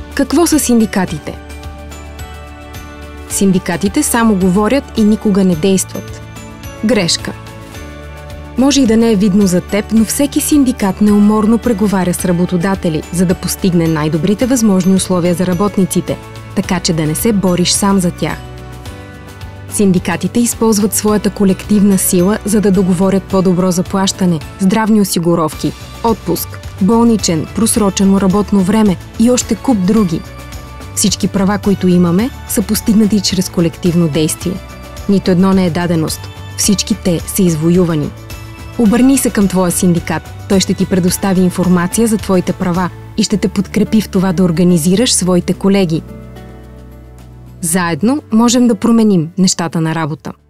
Какво са синдикатите? Синдикатите само говорят и никога не действат. Грешка. Може и да не е видно за теб, но всеки синдикат неуморно преговаря с работодатели, за да постигне най-добрите възможни условия за работниците, така че да не се бориш сам за тях. Синдикатите използват своята колективна сила, за да договорят по-добро заплащане, здравни осигуровки, отпуск, болничен, просрочено работно време и още куп други. Всички права, които имаме, са постигнати чрез колективно действие. Нито едно не е даденост. Всички те са извоювани. Обърни се към твоя синдикат. Той ще ти предостави информация за твоите права и ще те подкрепи в това да организираш своите колеги. Заедно можем да променим нещата на работа.